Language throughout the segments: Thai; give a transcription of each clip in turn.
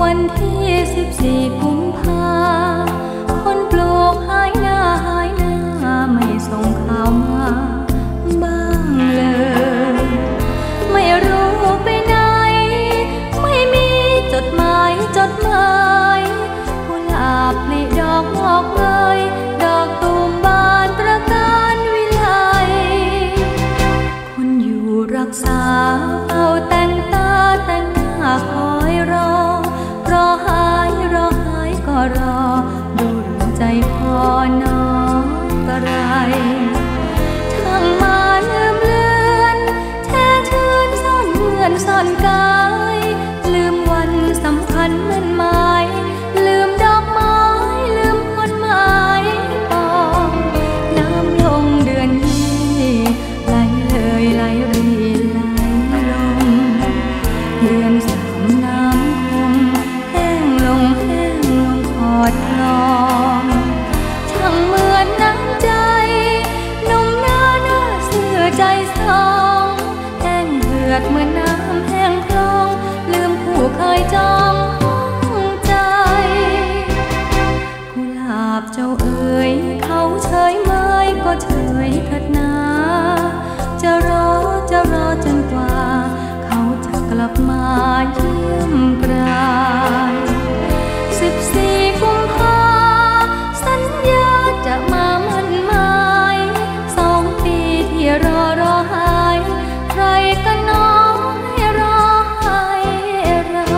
วันที่14 กุมภาคนปลูกหายหน้าไม่ส่งข่าวมาบ้างเลยไม่รู้ไปไหนไม่มีจดหมายกุหลาบผลิดอกงอกเงยดอกตูมบานตระการวิไลคนอยู่รักษาเฝ้าแต่งตาแต่งหน้าคอยรอหายก็รอดูใจพอน้องกระไรช่างมาลืมเลือนแช่ชื่นซ่อนเงื่อนซ่อนกายลืมวันสำคัญเมื่อนหมายลืมดอกไม้ลืมคนหมายปองน้ำลงเดือนยี่ไหลเลยไหลรีไหลลงเดือน3น้ำคงแห้งลงขอดคลองช่างเหมือนน้ำใจหนุ่มหน้าเสื่อใจสองแห้งเหือดเหมือนน้ำแห้งคลองลืมผู้เคยจองห้องใจกุหลาบเจ้าเอ๋ยเขาเฉยเมยก็เฉยเถิดนาจะรอจนกว่าเขาจะกลับมาเยี่ยมกราย14 กุมภาสัญญาจะมามั่นหมาย2 ปีที่รอหายใครกันน้องให้รอให้รอ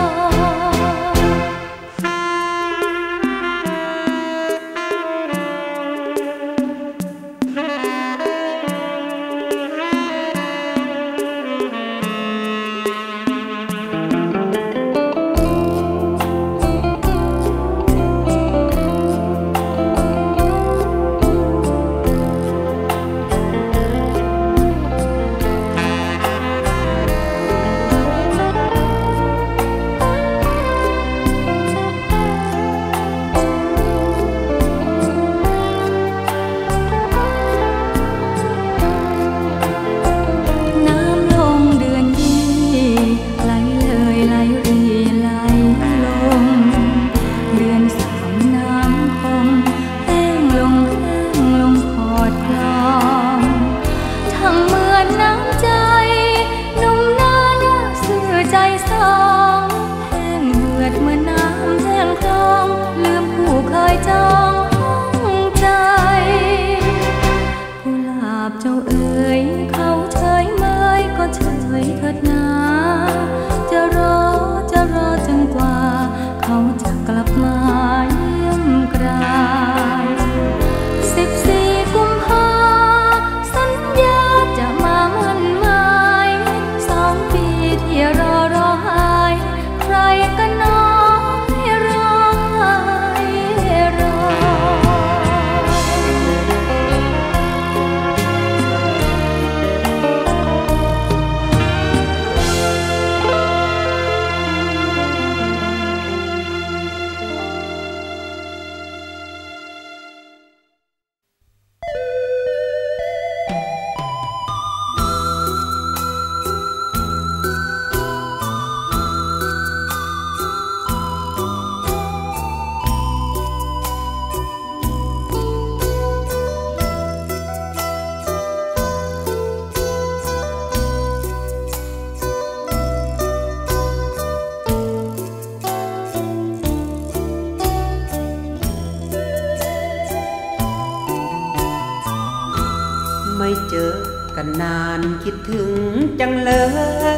ไม่เจอกันนานคิดถึงจังเลย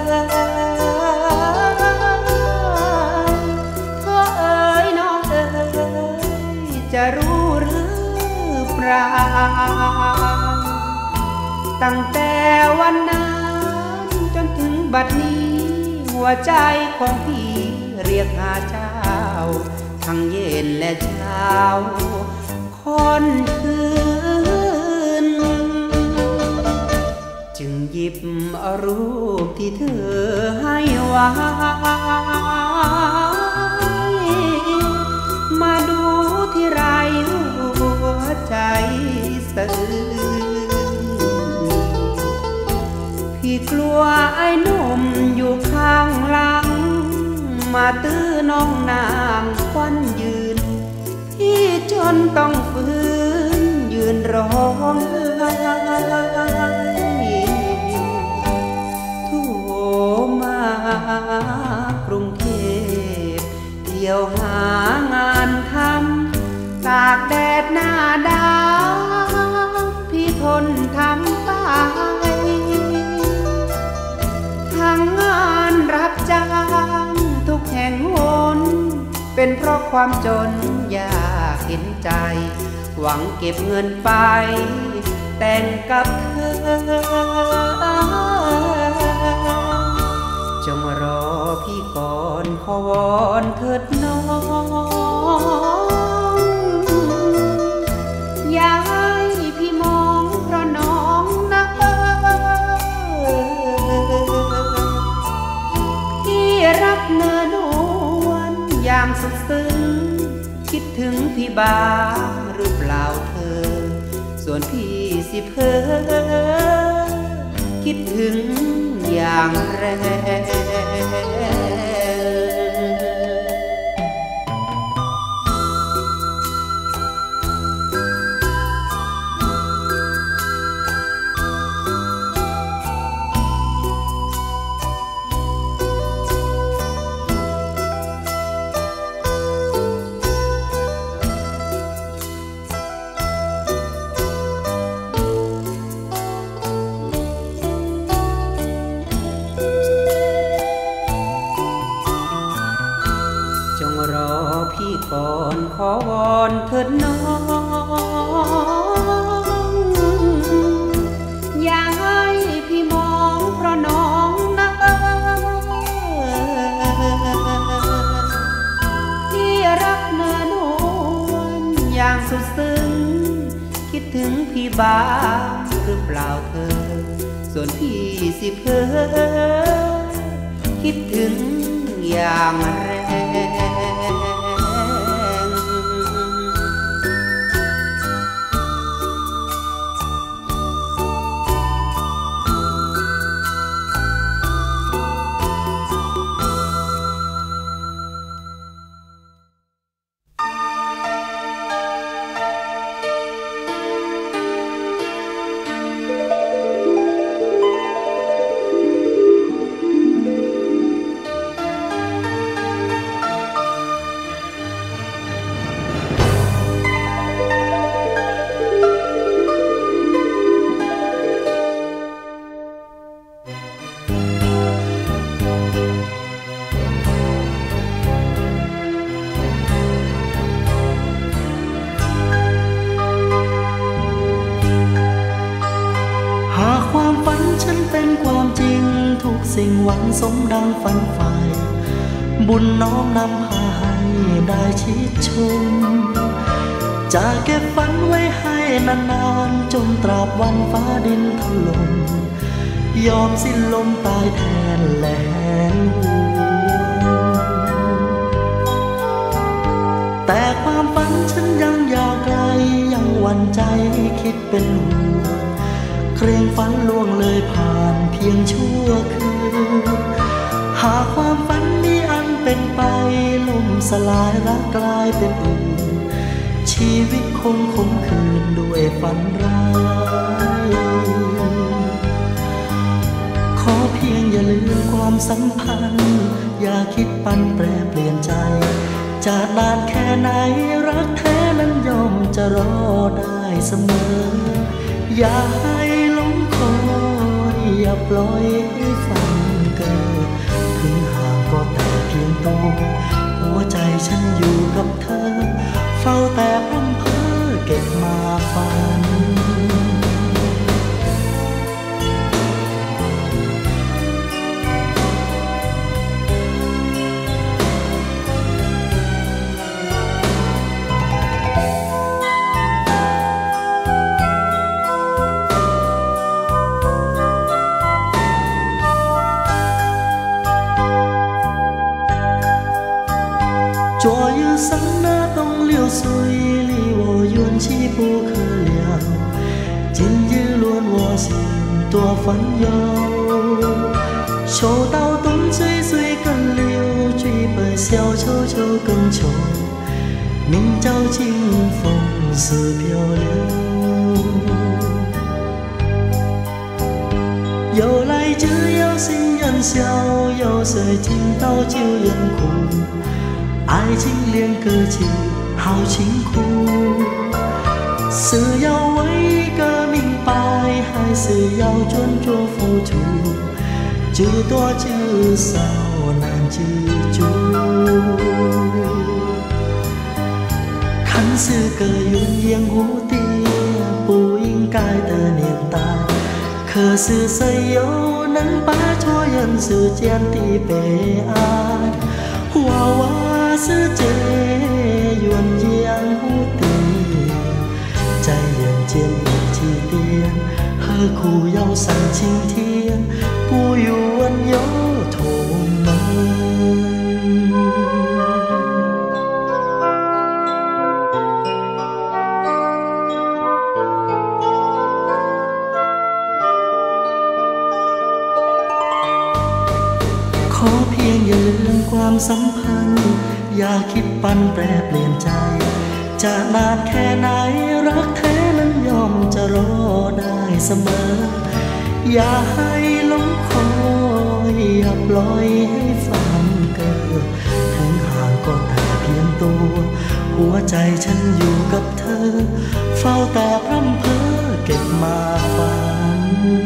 พ่อเอ๋ยน้องเอ๋ยจะรู้หรือเปล่าตั้งแต่วันนั้นจนถึงบัดนี้หัวใจของพี่เรียกหาเจ้าทั้งเย็นและเช้าคนคืนจึงหยิบเอารูปที่เธอให้ไว้มาดูที่ไรหัวใจสะอื้นพี่กลัวไอ้หนุ่มอยู่ข้างหลังมาตื้อน้องนางควันยืนที่จนต้องฝืนยืนร้องไห้โทรมากรุงเทพเที่ยวหางานทำตากแดดหน้าดำพี่ทนทำไปทั้งงานรับจ้างทุกแห่งหนเป็นเพราะความจนยากเห็นใจหวังเก็บเงินไปแต่งกับเธอจงรอพี่ก่อนขอวอนเถิดน้องอย่าให้พี่มองเพราะน้องนะพี่รักเนื้อนวลอย่างสุดซึ้งคิดถึงพี่บ้างหรือเปล่าเธอส่วนพี่สิเพ้อคิดถึงอย่างแรงก่อนขอวอนเถิดน้องอย่าให้พี่มองเพราะน้องนะพี่รักเนื้อนวลอย่างสุดซึ้งคิดถึงพี่บ้างหรือเปล่าเธอส่วนพี่สิเพ้อคิดถึงอย่างแรงสิ่งหวังสมดังฝันใฝ่บุญน้อมนำพาให้ได้ชิดชมจะเก็บฝันไว้ให้นานๆจนตราบวันฟ้าดินถล่มยอมสิ้นลมตายแทนแหลนห่วงแต่ความฝันฉันยังยาวไกลยังหวั่นใจคิดเป็นห่วงเกรงฝันล่วงเลยผ่านเพียงชั่วคืนหากความฝันนี้อันเป็นไปล่มสลายรักกลายเป็นอื่นชีวิตคงคมคืนด้วยฝันร้ายขอเพียงอย่าลืมความสัมพันธ์อย่าคิดปันแปรเปลี่ยนใจจะนานแค่ไหนรักแท้นั้นย่อมจะรอได้เสมออย่าให้หลงคอยอย่าปล่อยให้ฝันเกิดถึงห่างก็แต่เพียงตัวหัวใจฉันอยู่กับเธอเฝ้าแต่พร่ำเพ้อเก็บมาฝัน左右上那东流水里我愿起不可了今日论我心多烦忧秋到冬追随更流追奔小丑丑更丑，明朝清风似飘流。有来就有新人笑，有谁听到就人哭，爱情恋个就好辛苦，是要为个明白，还是要专注付出，知多知少难知足。看似个云烟蝴蝶不应该的年代，可是谁又能摆脱人世间的悲哀？娃娃世界鸳鸯蝴蝶，在人间一起点，何苦要上青天，不如温柔同门。ขอเพียงอย่าลืมความสัมพันธ์อย่าคิดปั่นแปรเปลี่ยนใจจะนานแค่ไหนรักแท้นั้นยอมจะรอได้เสมออย่าให้หลงคอยอย่าปล่อยให้ฝันเกิดถึงห่างก็แต่เพียงตัวหัวใจฉันอยู่กับเธอเฝ้าแต่พร่ำเพ้อเก็บมาฝัน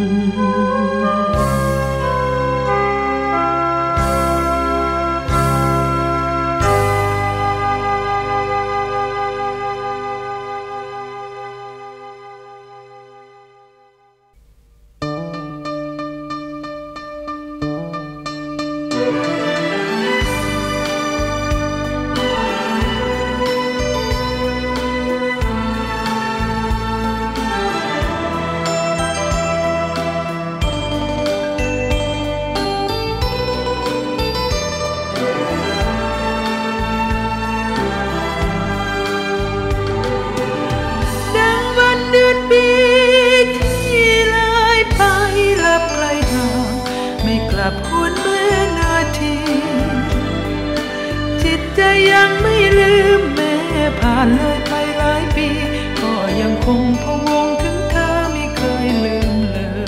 ยังไม่ลืมแม้ผ่านเลยไปหลายปีก็ยังคงพะวงถึงเธอไม่เคยลืมเลย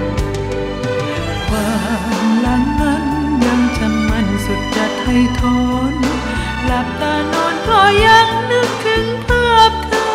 ความหลังนั้นยังจำมันสุดจะไถ่ถอนหลับตานอนก็ยังนึกถึงภาพเธอ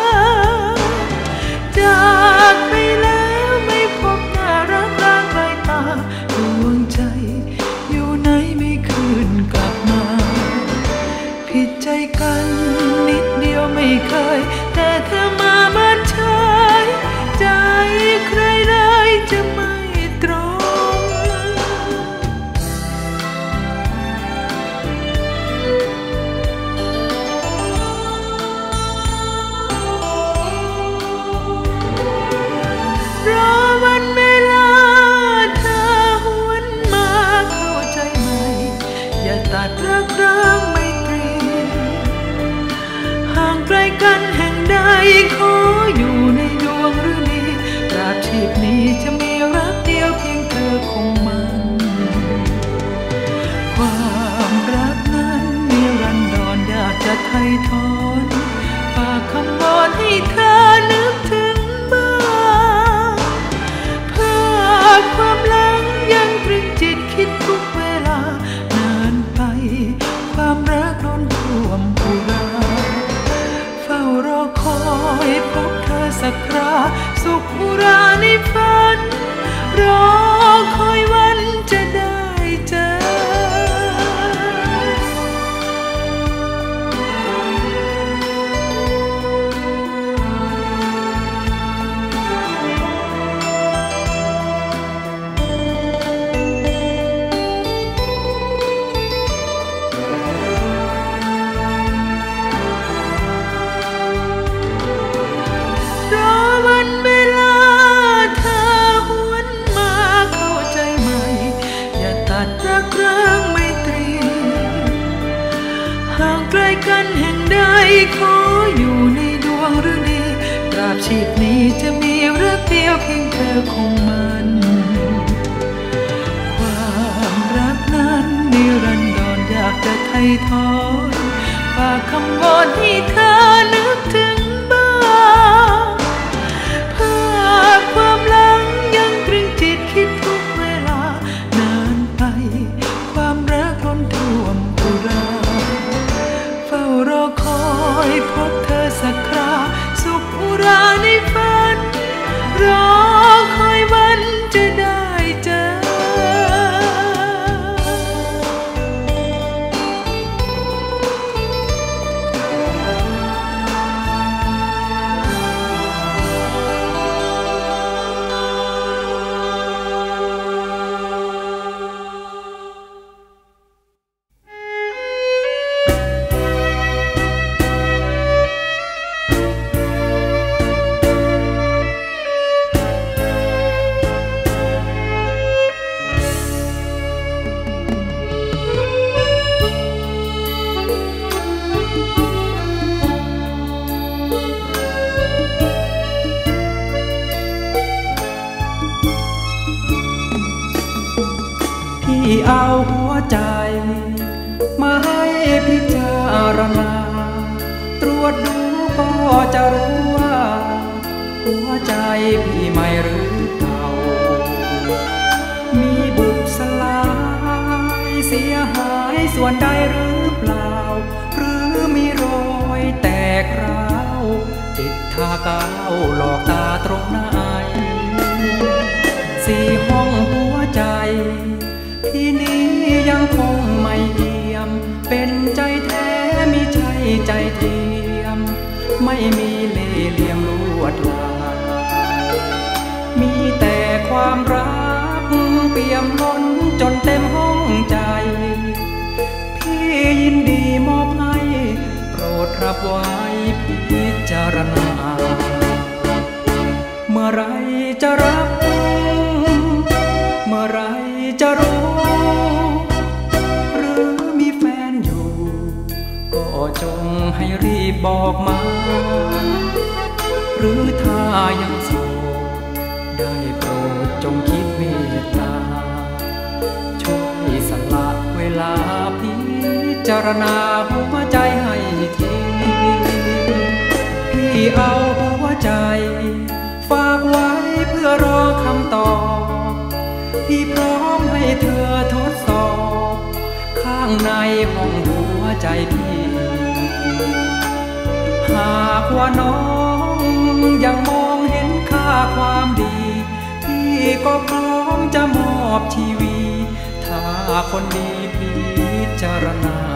จากไปแล้วไม่พบหน้ารักร้างไกลตาดวงใจอยู่ไหนไม่คืนกลับมาผิดใจกันนิดเดียวไม่เคยแต่เธอมามันเฉยใจใครเลยจะไม่ตรงรอวันเวลาเธอหวนมาเข้าใจไหมอย่าตัดรักร้างไม่ห่างไกลกันแห่งใดขออยู่ในดวงฤดีตราบชีพนี้จะมีรักเดียวเพียงเธอคงมันความรักนั้นนิรันดรอยากจะไถ่ถอนฝากคำวอนให้เธอนึกถึงบ้างเพื่อความหลังยังตรึงจิตคิดทุกเวลานานไปความรักล้นท่วมอุราเฝ้ารอคอยพบเธอสักคราสุขอุราในฝันรอคอยวันจะได้เจอกันแห่งใดขออยู่ในดวงฤดีตราบชีพนี้จะมีรักเดียวเพียงเธอคงมันความรักนั้นนิรันดรอยากจะไถ่ถอนฝากคำวอนให้เธอนึกถึงบ้างภาพความหลังยังตรึงจิตคิดทุกเวลานานไปความรักล้นท่วมอุราเฝ้ารอคอยพบเธอสักคราสุขอุราในฝันรอคอยวันจะได้เจอที่เอาหัวใจมาให้พิจารณาตรวจดูก็จะรู้ว่าหัวใจพี่ไม่หรือเก่ามีบุบสลายเสียหายส่วนใดหรือเปล่าหรือมีรอยแตกร้าวติดทากาวหลอกตาตรงไหนสี่ห้องหัวใจที่นี้ยังคงไม่เอี่ยมเป็นใจแท้มิใช่ใจเทียมไม่มีเล่ห์เหลี่ยมลวดลายมีแต่ความรักเปี่ยมล้นจนเต็มห้องใจพี่ยินดีมอบให้โปรดรับไว้พิจารณาเมื่อไรจะรับเมื่อไรจะรู้หรือมีแฟนอยู่ก็จงให้รีบบอกมาหรือถ้ายังโสดได้โปรดจงคิดเมตตาช่วยสละเวลาพิจารณาหัวใจให้ทีพี่เอาหัวใจฝากไว้เพื่อรอคำตอบพี่พร้อมให้เธอทดสอบข้างในห้องหัวใจพี่หากว่าน้องยังมองเห็นค่าความดีพี่ก็พร้อมจะมอบชีวิตถ้าคนดีพิจารณา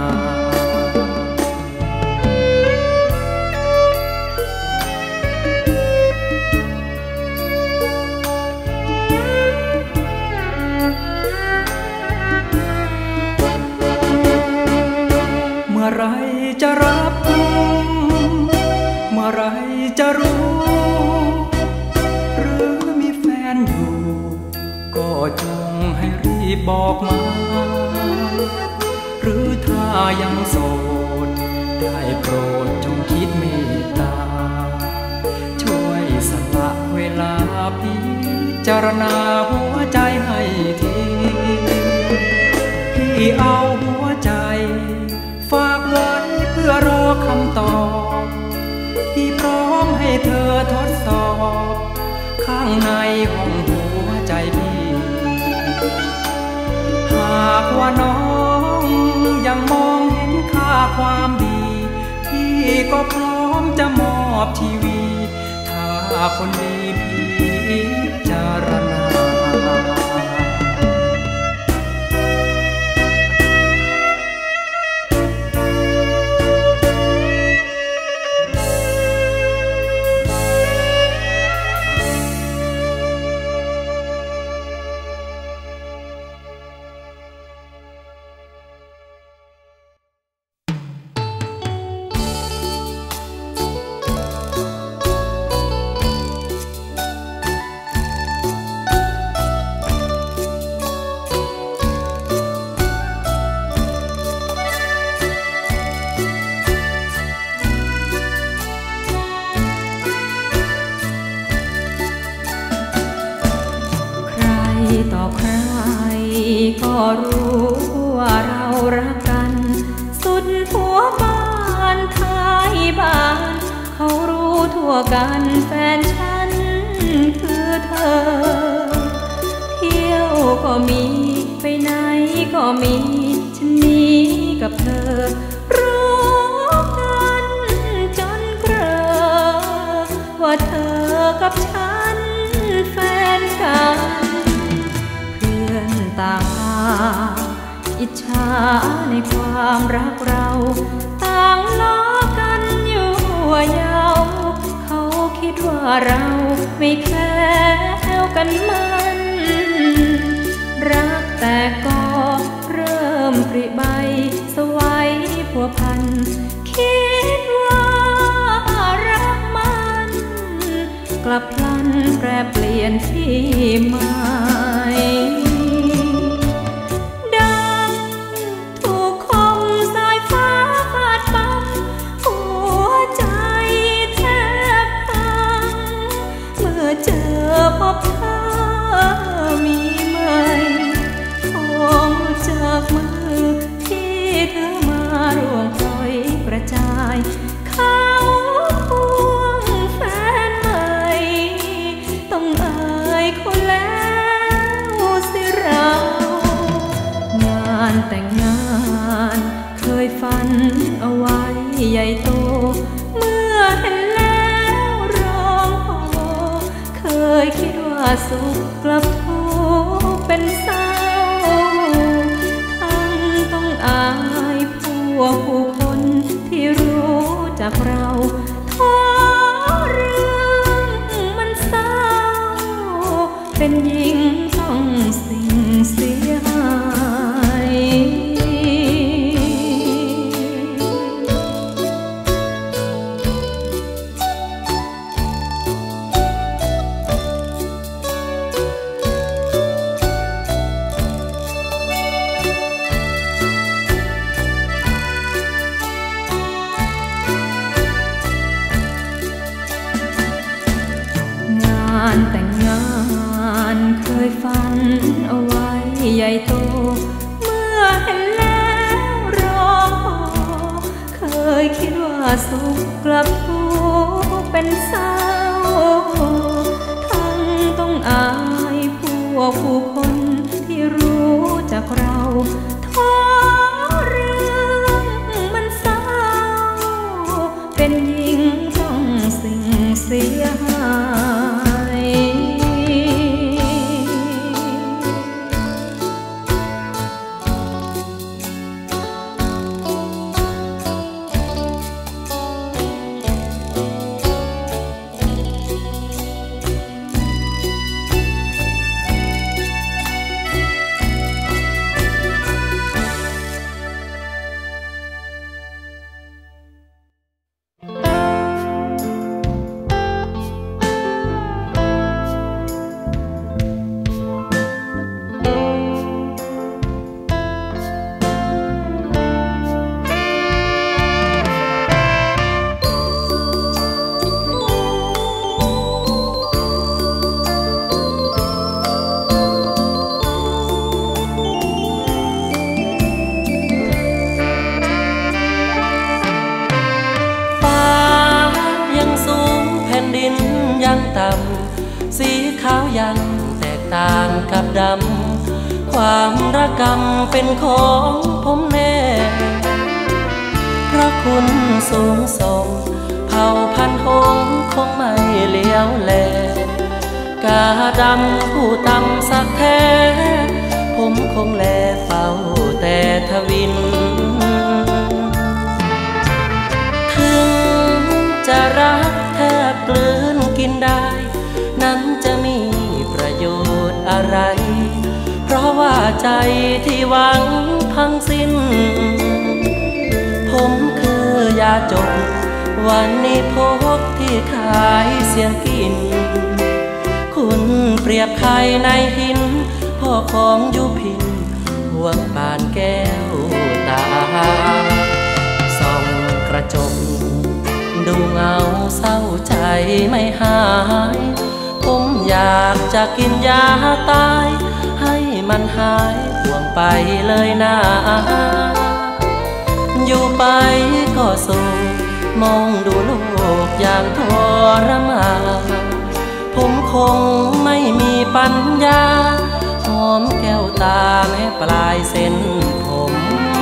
เมื่อไรจะรับเมื่อไรจะรู้หรือมีแฟนอยู่ก็จงให้รีบบอกมาหรือถ้ายังโสดได้โปรดจงคิดเมตตาช่วยสละเวลาพิจารณาหัวใจให้ทีพี่เอาหัวใจฝากไว้เพื่อรอคำตอบพี่พร้อมให้เธอทดสอบข้างในห้องหัวใจพี่หากว่าน้องยังมองเห็นค่าความดีพี่ก็พร้อมจะมอบชีวิตถ้าคนดีพิจารณาต่อใครก็รู้ว่าเรารักกันสกันแฟนฉันคือเธอเที่ยวก็มีไปไหนก็มีฉันนี้กับเธอรู้กันจนเกลอว่าเธอกับฉันแฟนกันเพื่อนต่างอิจฉาในความรักเราต่างล้อกันอยู่ยาวเขาคิดว่าเราไม่แคล้วกันมันรักแต่ก็เริ่มปริใบสวยผัวพันคิดว่ารักมันกลับพลันแปรเปลี่ยนที่หมายเจอพบเธอมีไหมของจากมือที่เธอมาร่วงปล่อยกระจายเขาพวงแฟนใหม่ต้องอายคนแล้วสิเรางานแต่งงานเคยฝันเอาไว้ใหญ่โตเมื่อเห็นแล้วร้องเคยคิดว่าสุขกลับทุกข์เป็นเศร้าทั้งต้องอายผู้คนที่รู้จักเราท้อเรื่องมันเศร้าเป็นหญิงต้องสิ่งเสียหายแต่งงานเคยฝันเอาไว้ใหญ่โตเมื่อเห็นแล้วร้องโหเคยคิดว่าสุขกลับทุกข์เป็นเศร้าทั้งต้องอายผู้คนที่รู้จักเราท้อเรื่องมันเศร้าเป็นหญิงต้องสิ่งเสียหายสีขาวยังแตกต่างกับดำความระกำเป็นของผมแน่เพราะคุณสูงส่งเผ่าพันธุ์หงคงไม่เลี้ยวแลกาดำผู้ต่ำสักแท้ผมคงแลเฝ้าแต่ทวินถึงจะรักแทบกลืนกินได้นั้นจะมีประโยชน์อะไรเพราะว่าใจที่หวังพังสิ้นผมคือยาจกวันนี้พบที่ขายเสียงกินคุณเปรียบไข่ในหินพ่อของยุพินห่วงปานแก้วตาส่องกระจกดูเงาเศร้าใจไม่หายผมอยากจะกินยาตายให้มันหายห่วงไปเลยนะอยู่ไปก็โศกมองดูโลกอย่างทรมานผมคงไม่มีปัญญาหอมแก้วตาแม้ปลายเส้นผม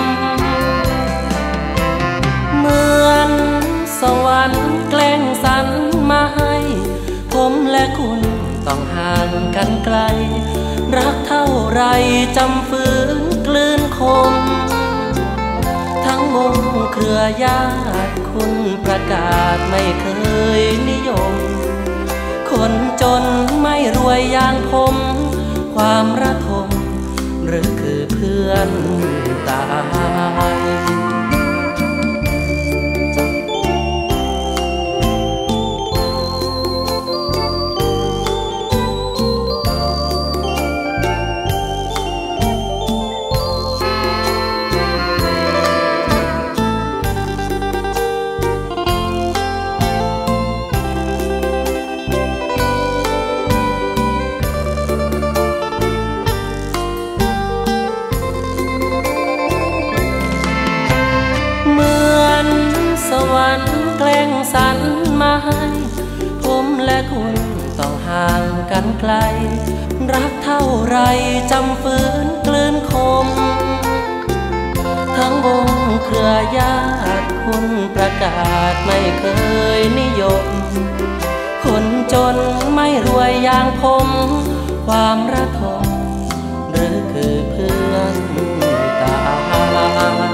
เหมือนสวรรค์แกล้งสรรมาให้ผมและคุณต้องห่างกันไกลรักเท่าไรจำฝืนกลืนคมทั้งวงเครือญาติคุณประกาศไม่เคยนิยมคนจนไม่รวยอย่างผมความระทมหรือคือเพื่อนตายแกล้งสรรมาให้ผมและคุณต้องห่างกันไกลรักเท่าไรจำฝืนกลืนคมทั้งวงเครือญาติคุณประกาศไม่เคยนิยมคนจนไม่รวยอย่างผมความระทมหรือคือเพื่อนตาย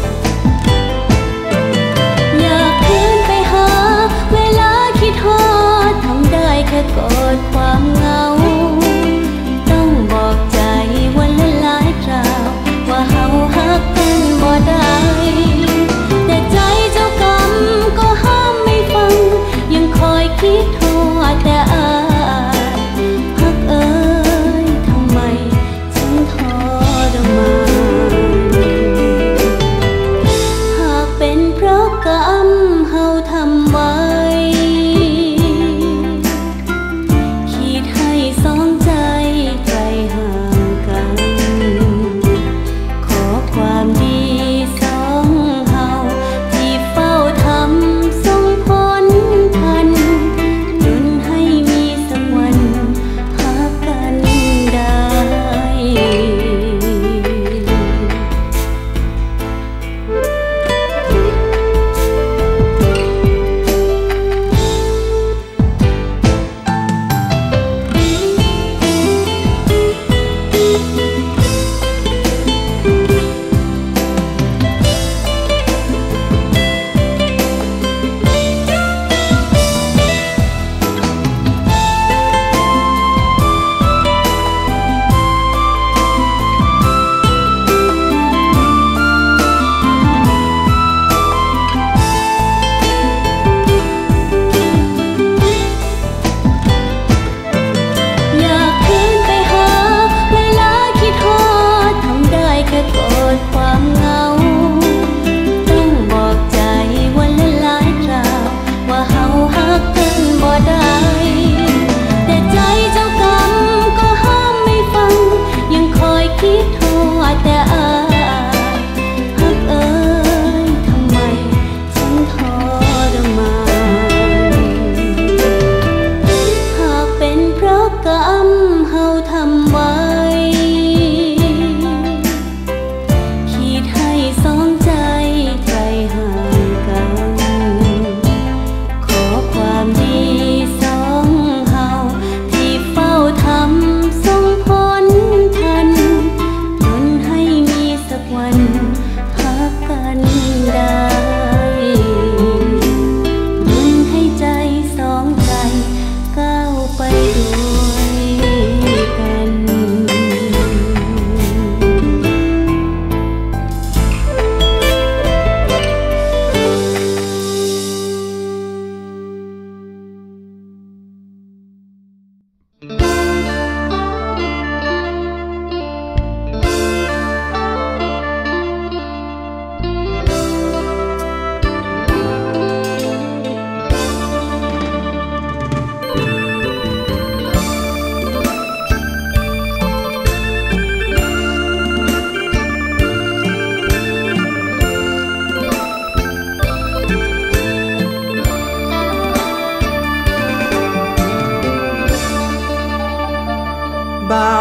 อยากคืนไปหาเวลาคิดฮอ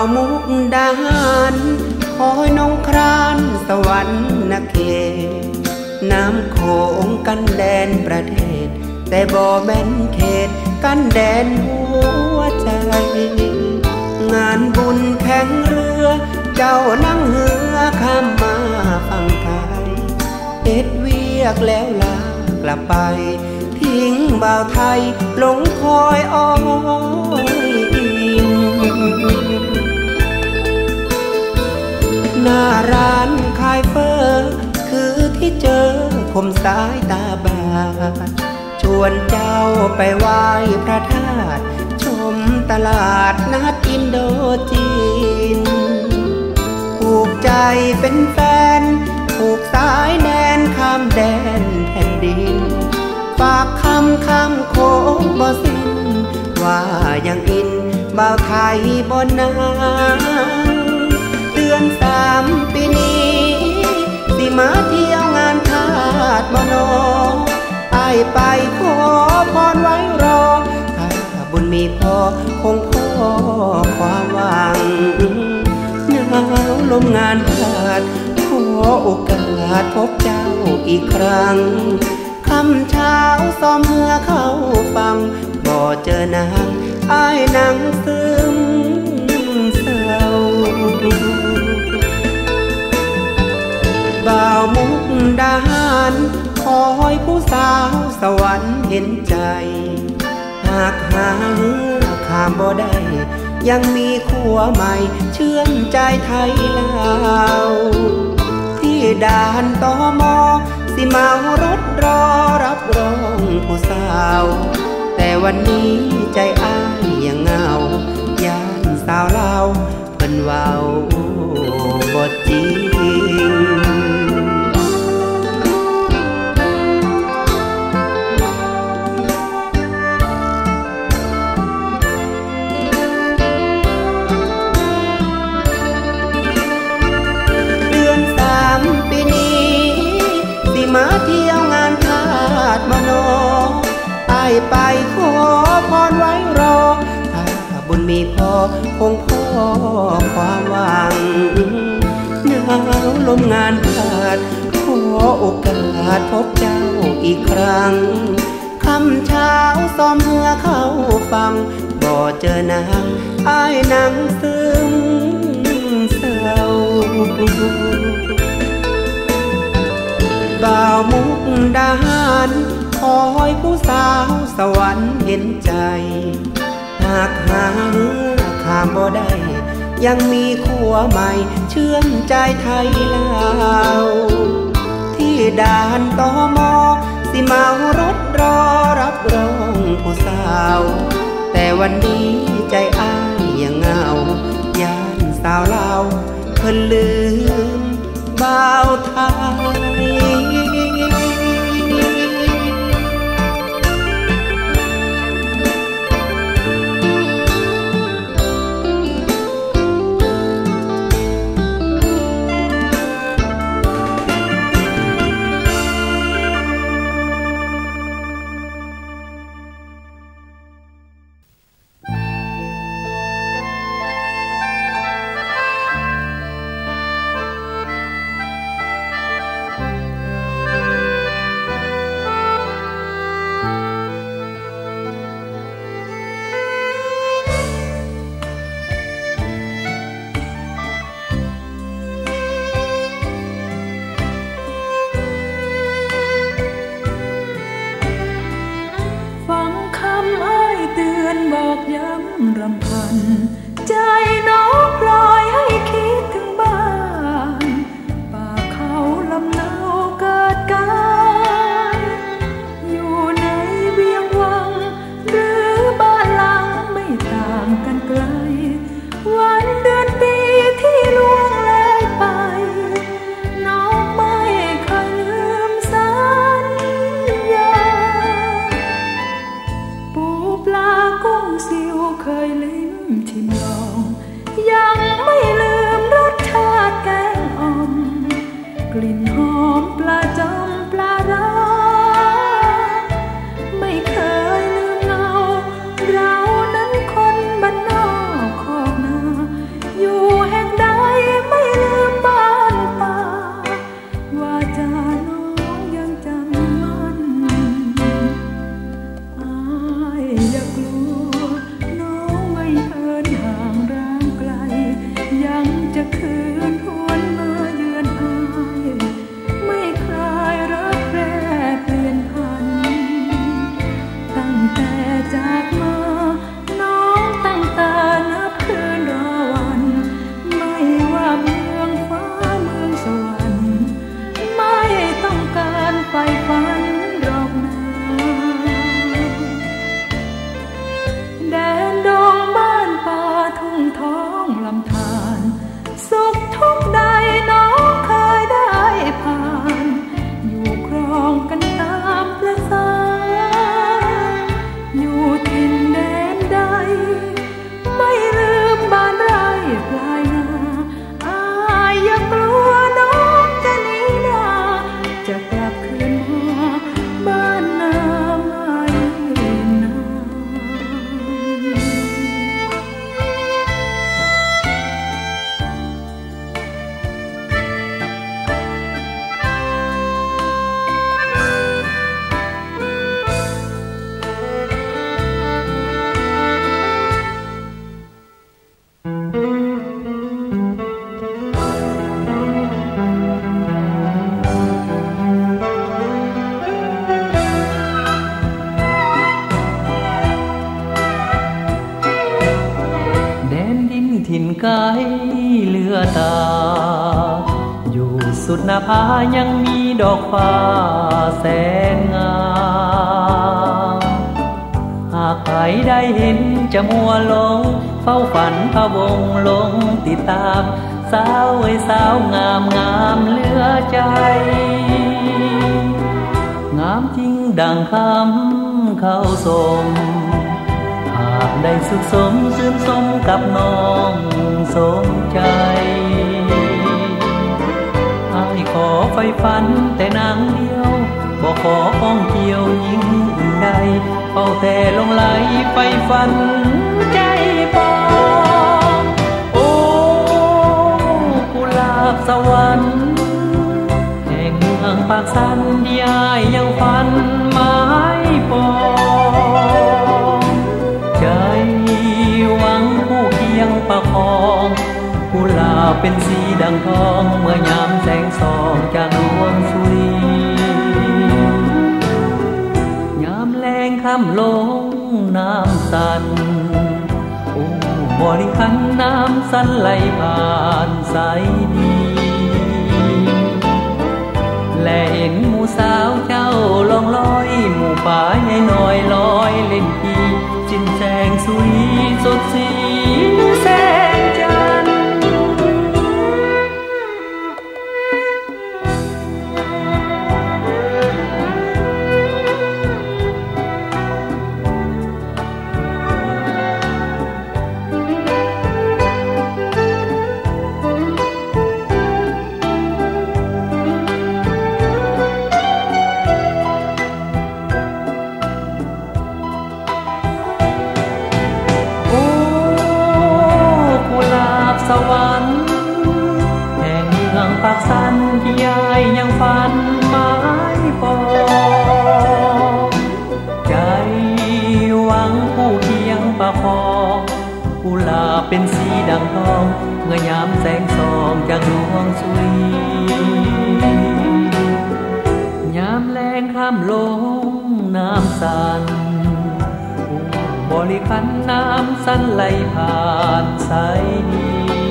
มุกดาหารคอยน้องครานสวรรค์นเขตน้ำโขงกันแดนประเทศแต่บ่แม่นเขตกันแดนหัวใจงานบุญแข่งเรือเจ้านั่งเหือข้ามมาฝั่งไทยเอ็ดเวียกแล้วลากลับไปทิ้งบ่าวไทยหลงคอยอ้อยอิงหน้าร้านขายเฟอคือที่เจอคมสายตาบาดชวนเจ้าไปไหว้พระธาตุชมตลาดนัดอินโดจีนผูกใจเป็นแฟนผูกสายแดนข้ามแดนแผ่นดินฝากคำโคงบ่สิ้นว่ายังอินบ่าวไทยบ่นางเดือน3ปีนี้สิมาเที่ยวงานทาสบ่นออ้ายไปขอพรไว้รอถ้าบุญมีพอคงพอความหวังหนาวลมงานทาสขอโอกาสพบเจ้าอีกครั้งคำเช้าซ้อมเมื่อเข้าฟังบ่เจอนางอ้ายนั่งซึมเศร้าบ่าวมุกดาหารคอยผู้สาวสวรรค์เห็นใจหากหาข้ามบ่ได้ยังมีขัวใหม่เชื่อมใจไทยลาวที่ด่านตม.สิเมารถรอรับรองผู้สาวแต่วันนี้ใจอ้ายยังเหงาย่านสาวลาวเพิ่นเว้าบ่จริงมาเที่ยวงานทาสบ่นออ้ายไปขอพรไว้รอถ้าบุญมีพอคงพอความหวังหนาวลมงานทาสขอโอกาสพบเจ้าอีกครั้งคำเช้าซ้อมเมื่อเข้าฟังบ่เจอนางอ้ายนั่งซึมเศร้าบ่าวมุกดาหารคอยผู้สาวสวรรค์เห็นใจหากหาข้ามบ่ได้ยังมีขัวใหม่เชื่อมใจไทยลาวที่ด่านตม.สิเมารถรอรับรองผู้สาวแต่วันนี้ใจอ้ายยังเหงาย่านสาวลาวเพิ่นลืมบ่าวไทยบอกย้ำรำพันใจน้องพลอยให้คิดถึงบ้านป่าเขาลำเนาเกิดการอยู่ในเวียงวังหรือบ้านหลังไม่ต่างกันไกลวันเดือนปีที่ล่วงเลยไปน้องไม่เคยลืมสัญญาปูปลากุ้งซิวเคยลิ้มชิมลองไกลเหลือตาอยู่สุดหน้าผายังมีดอกฟ้าแสนงามหากใครได้เห็นจะมัวหลงเฝ้าฝันพะวงหลงติดตามสาวไอ้สาวงามงามเหลือใจงามจริงดังคำเข้าสมหากได้สุขสมชื่นสมกับน้องสมใจอ้ายขอไฟฝันแต่นางเดียวบ่ขออ้องเกี่ยวยิ่งอื่นใดเฝ้าแต่ลงไหลไฟฝันใจปองโอ้กุหลาบสวรรค์แห่งเมืองปากสันที่อ้ายยังฝันหมายปองใจหวังผู้เคียงประคองกุหลาบเป็นสีดังทองเมื่อยามแสงส่องจากดวงสุรียามแลงค่ำลงน้ำสั่นโอ้บริคันน้ำสั่นไหลผ่านสายดีและเห็นหมู่สาวเจ้าลองลอยหมู่ป่าใหญ่น้อยลอยเล่นพีสิ้นแสงสุรีสดสีแสงจันทร์สวรรค์แห่งเมืองปากสันที่ยายยังฝันหมายปองใจหวังผู้เคียงประคองกุหลาบเป็นสีดังทองเมื่อยามแสงส่องจากดวงสุรียามแลงข้ามลงน้ำสั่นบริคันน้ำสั่นไหลผ่านสายดี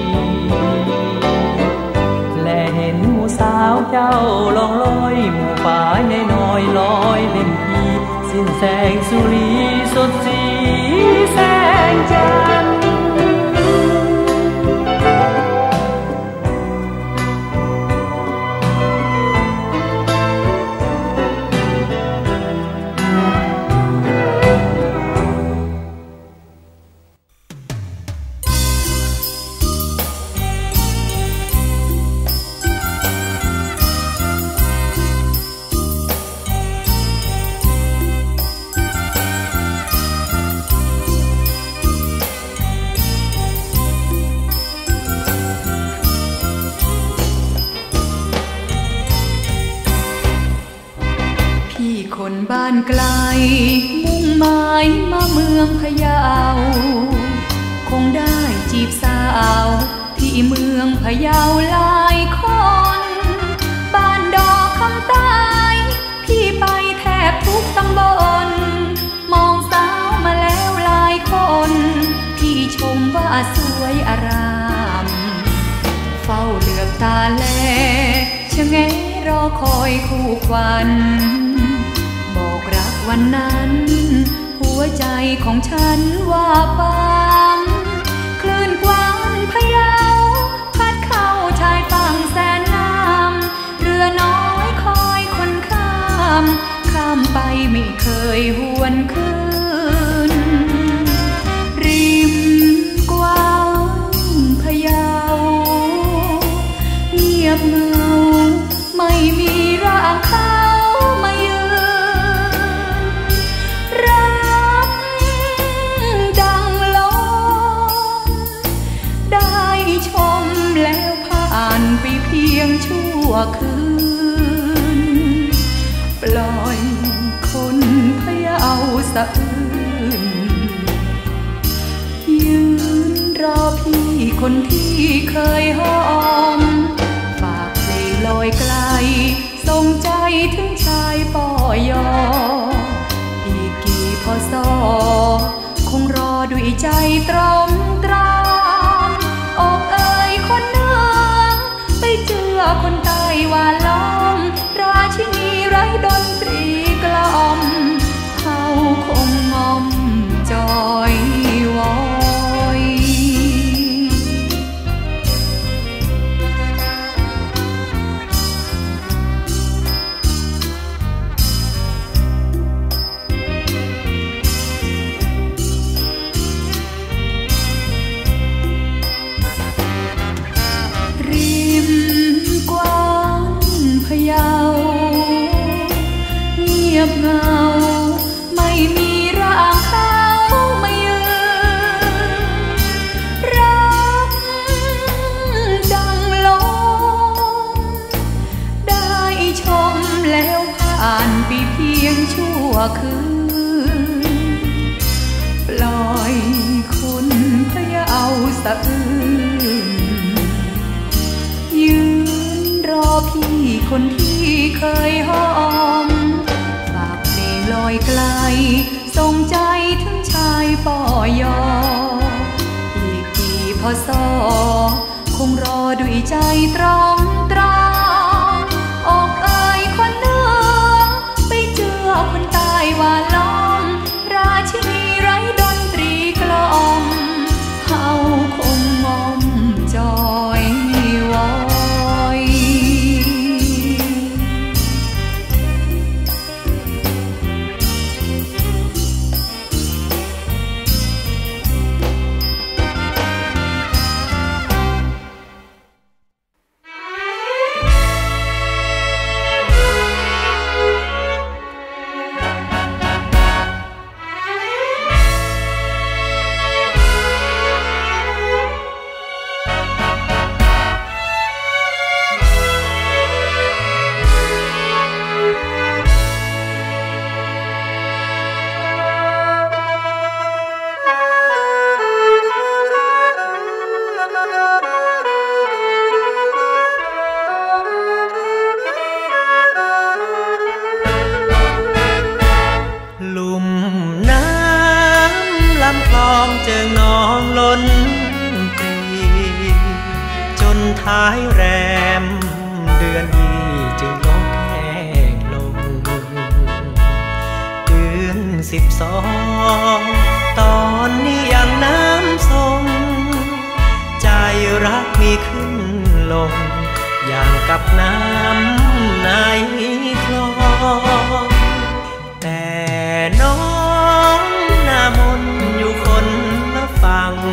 และเห็นหมู่สาวเจ้าลองลอยหมู่ป่าใหญ่น้อยลอยเล่นพีสิ้นแสงสุรีสดสีแสงจันทร์คนบ้านไกลมุ่งหมายมาเมืองพะเยาคงได้จีบสาวที่เมืองพะเยาหลายคนบ้านดอกคำใต้พี่ไปแทบทุกตำบลมองสาวมาแล้วหลายคนพี่ชมว่าสวยอารามเฝ้าเหลือบตาแลชะแงรอคอยคู่ควันบอกรักวันนั้นหัวใจของฉันว่าปังคลื่นกว้างพะเยาพัดเข้าชายฝั่งแสนงามเรือน้อยคอยคนข้ามไปไม่เคยหวนคืนริมกว้างพะเยาเงียบเงาไม่มีร่างเขาชั่วคืนปล่อยคนพะเยาสะอื้นยืนรอพี่คนที่เคยหอมฝากเพลงลอยไกลส่งใจถึงชายปอยอีกกี่พศคงรอด้วยใจตรอมตรามโอ้สะอื้นยืนรอพี่คนที่เคยหอมฝากเพลงลอยไกลส่งใจถึงชายปอยออีกกี่พศคงรอด้วยใจตรองตรองออกเอ่ยคนเหนือไปเจอคนใต้หวานล้อมราชินีไร้ดนตรีกล่อมเฮาคงงอมจอยวอยเจิงนองล้นปรีจนท้ายแรมเดือนนี้จึงลดแห้งลงเดือน12ตอนนี้ยังน้ำทรงใจรักมีขึ้นลงอย่างกับน้ำในคลองแต่น้องหน้ามนอยู่คนละฝั่ง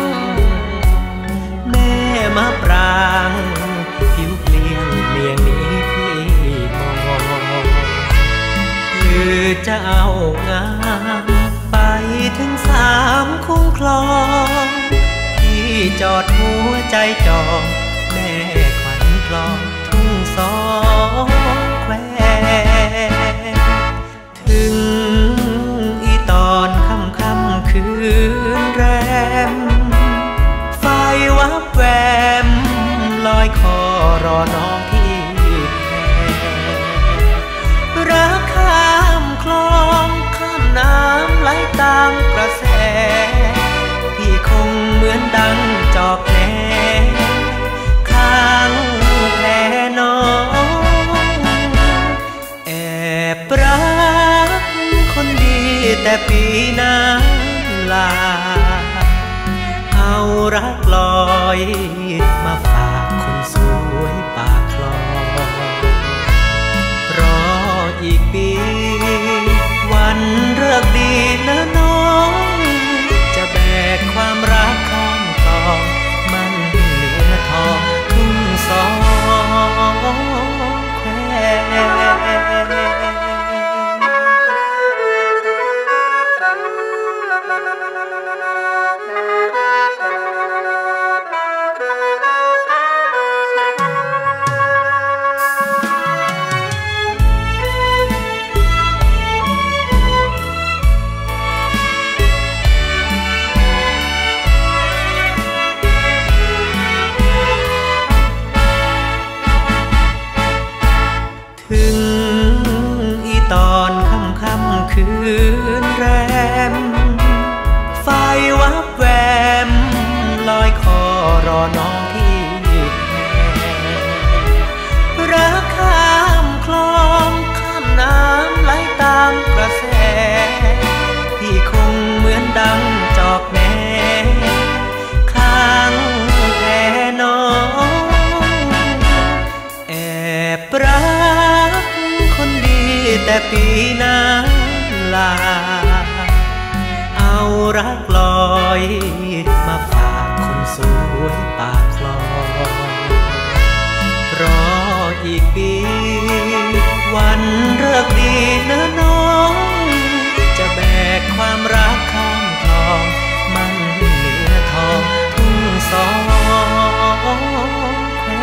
แม่มาปรางผิวเปลี่ยนเลี่ยงนี้พี่มองคือจะเอางานไปถึง3 คุ้มครองพี่จอดหัวใจจองแม่ขวัญกลองทุ่ง2 แควถึงอีตอนค่ำคืนแรมไฟวับแวมลอยคอรอน้องที่แพรักข้ามคลองข้ามน้ำไหลตามกระแสพี่คงเหมือนดังจอกแหนข้างแพน้องแอบรักคนดีแต่ปีนั้นลาเอารักลอยมาฝากคนสวยปากคลองรออีกปีวันเลิกดีนะน้องจะแบกความรักข้ามคลองมันเหนือทองทุ่ง2 แควถึงอีตอนค่ำคืนแรมไฟวับแวมลอยคอรอน้องที่แพรักข้ามคลองข้ามน้ำไหลตามกระแสพี่คงเหมือนดังจอกแหนข้างแพน้องแอบรักคนดีแต่ปีนั้นลาเอารักลอยมาฝากคนสวยปากคลองรออีกปีวันเลิกดีนะน้องจะแบกความรักข้ามคลองมันเหนือทองทุ่ง2 แคว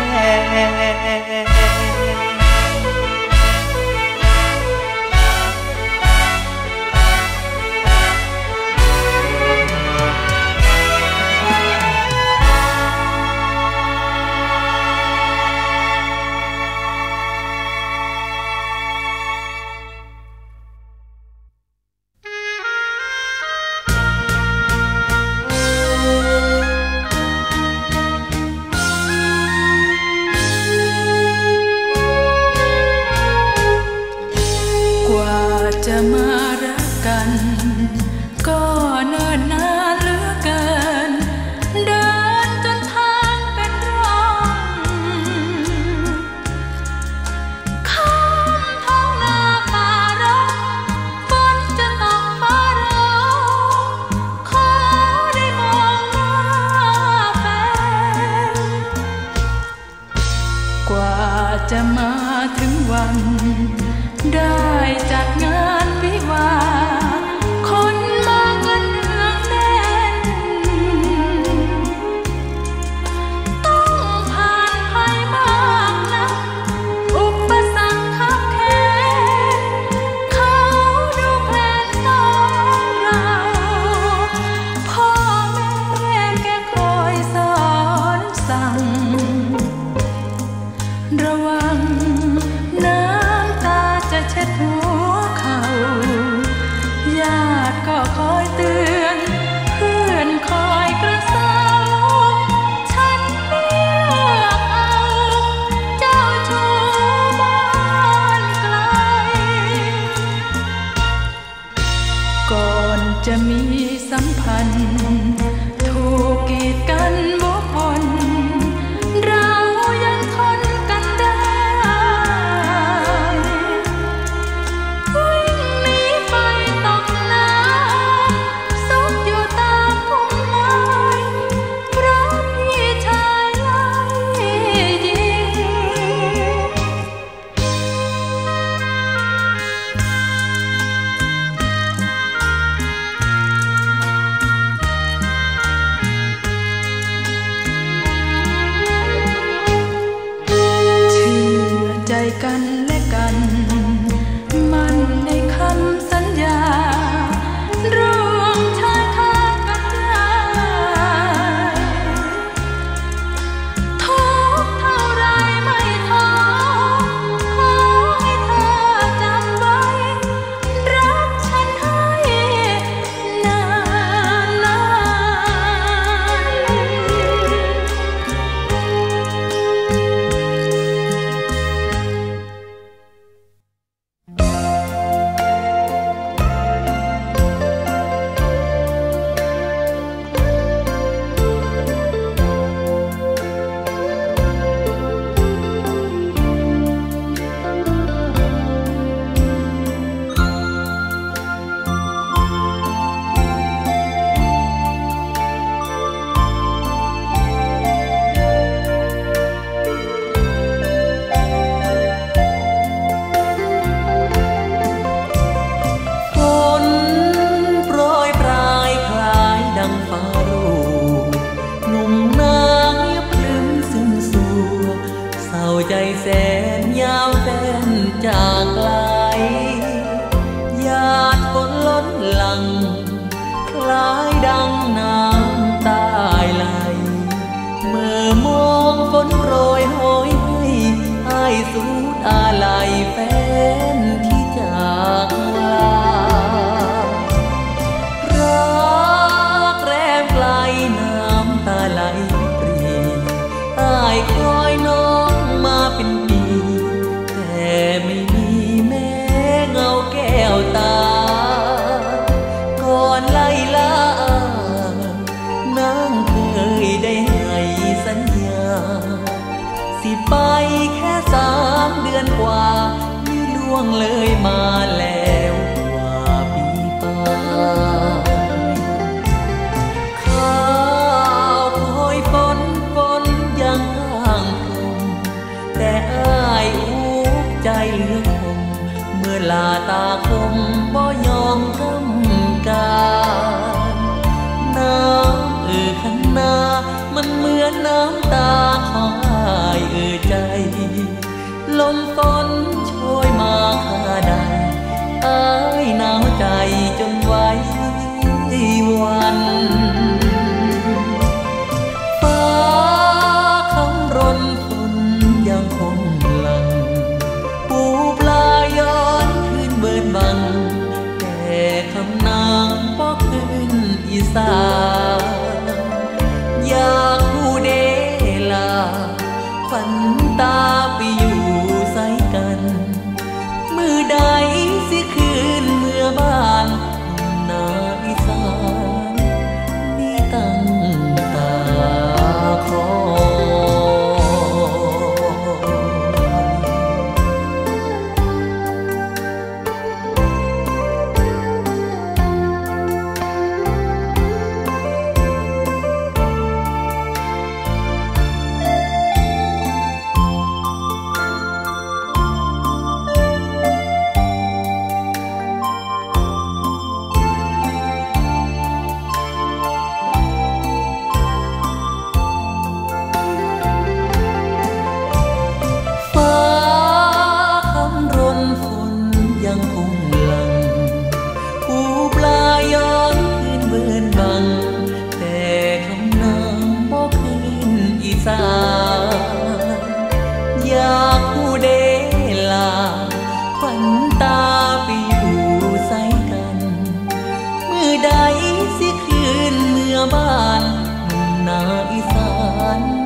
จะมีสัมพันธ์ถูกกีดกันวกวนเรายังทนกันได้วิ่งหนีไฟตกน้ำซุกอยู่ตามพุ่มไม้เพราะพี่ชายไล่ยิงกันและกันมันในคำสัญญารวมชายคากันได้ทุกเท่าไรไม่ท้อขอให้เธอจำไว้รักฉันให้นานนานใจแสนยาวแสนจากไกลหยาดฝนล้นหลังคล้ายดังน้ำตาไหลเมื่อมองฝนโปรยโหยให้สูดอาลัยแฟนที่จากลารักแรมไกลน้ำตาไหลปรีอ้ายคอยน้องมาเป็นปีแต่ไม่มีแม้เงาแก้วตาก่อนไล่ลานางเคยได้ให้สัญญาสิไปแค่3 เดือนกว่านี่ล่วงเลยมาแล้วกว่าปีปลายข้าวคอยฝนยังห่างพรมแต่อ้ายอุกใจเหลือคงเมื่อลาตาคมบ่ยอมกำการน้ำขันนามันเหมือนน้ำตาของอ้ายใจลมฝนโชยมาข้าใดอ้ายหนาวใจจนไว้วันฟ้าคำรนฝนยังคงหลังปูปลาย้อนคืนเบิดบังแต่คำนางป้อคืนอีสานอยากผู้เดลาฝันตาไปอยู่ใส่กันมือใดสิคืนเมื่อบ้านนาอีสานนี่ตั้งตาคอยอยากผู้เดลาขวัญตาไปอยู่ใส่กันมือใดสิคืนเมื่อบ้านนาอีสาน